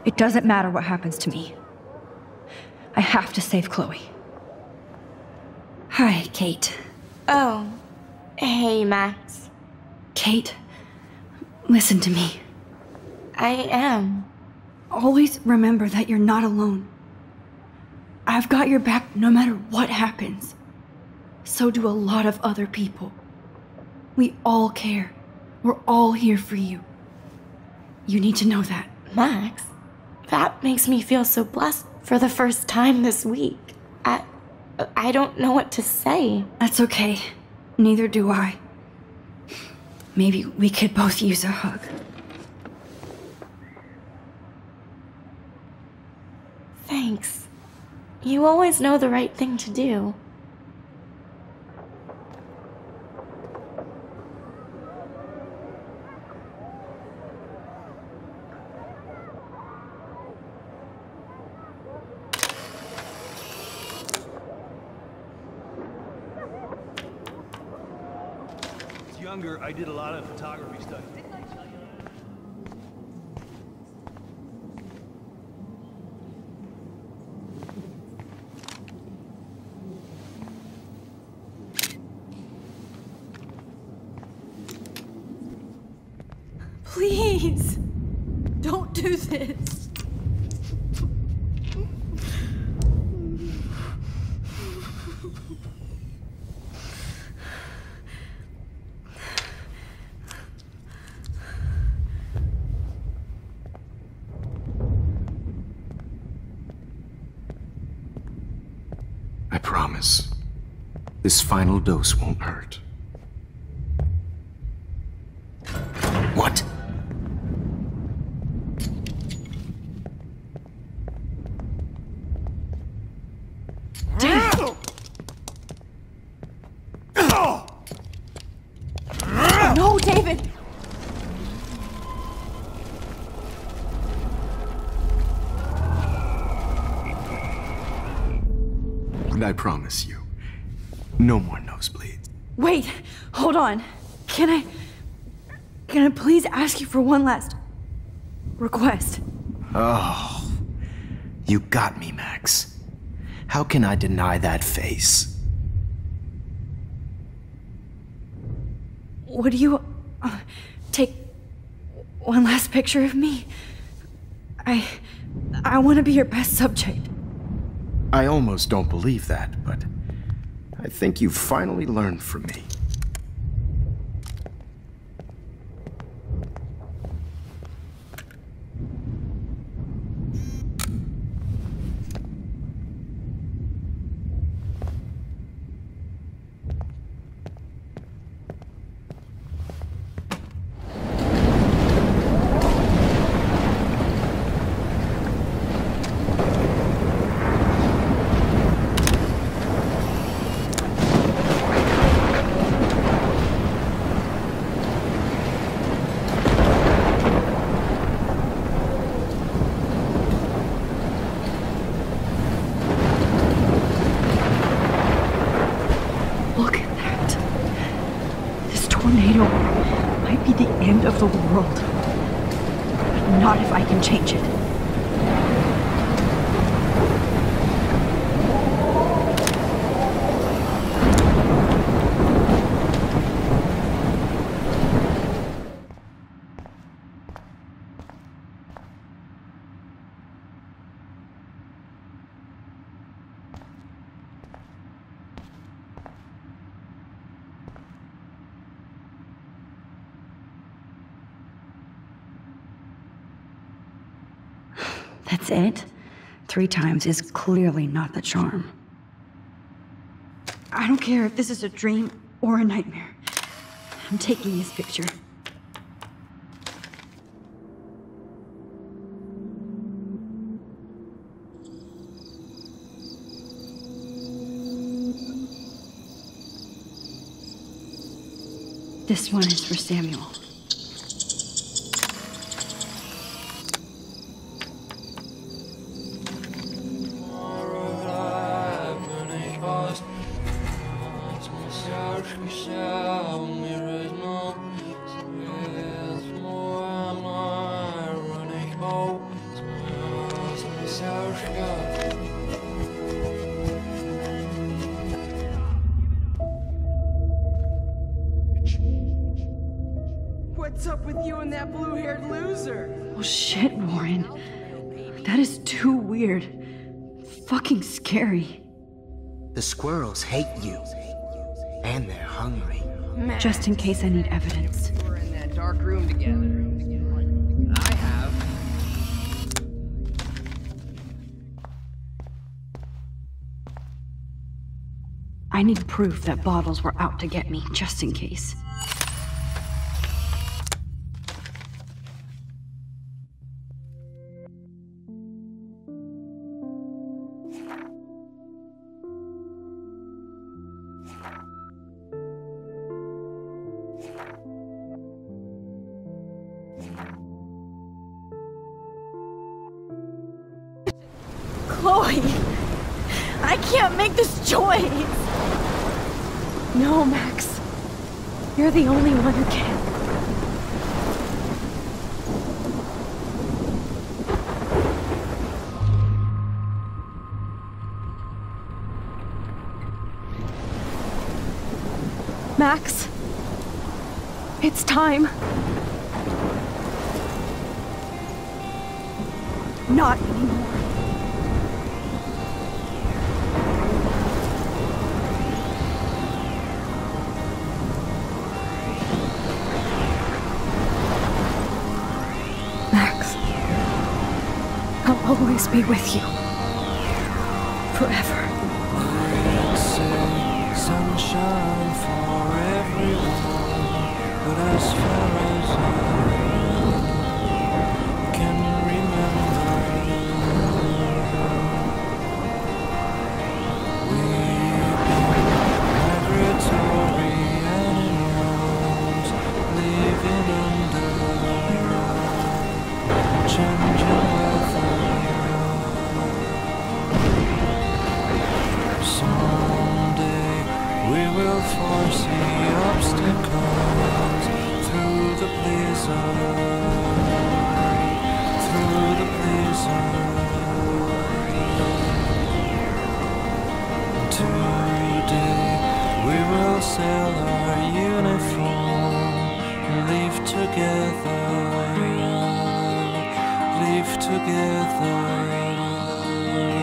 It doesn't matter what happens to me. I have to save Chloe. Hi, Kate. Oh, hey, Max. Kate, listen to me. I am. Always remember that you're not alone. I've got your back no matter what happens. So do a lot of other people. We all care. We're all here for you. You need to know that. Max, that makes me feel so blessed for the first time this week. I don't know what to say. That's okay. Neither do I. Maybe we could both use a hug. Thanks. You always know the right thing to do. Younger, I did a lot of photography stuff. Didn't I tell you? Please, don't do this. I promise. This final dose won't hurt. What? No, David! And I promise you, no more nosebleeds. Wait, hold on. Can I please ask you for one last request? Oh, you got me, Max. How can I deny that face? Would you take one last picture of me? I want to be your best subject. I almost don't believe that, but I think you've finally learned from me. Look at that. This tornado might be the end of the world. But not if I can change it. That's it? 3 times is clearly not the charm. I don't care if this is a dream or a nightmare. I'm taking this picture. This one is for Samuel. What's up with you and that blue-haired loser? Oh shit, Warren. That is too weird. Fucking scary. The squirrels hate you. And they're hungry. Just in case I need evidence. We're in that dark room together. I have. I need proof that bottles were out to get me, just in case. Chloe! I can't make this choice! No, Max. You're the only one who can. Max. It's time. Not anymore. Max, I'll always be with you. Forever. Sunshine for everyone, but as far as I can remember, we've been migratory animals living under changing weather. Someday we will foresee obstacles through the blizzard, through the blizzard. Today we will sell our uniform, live together, live together.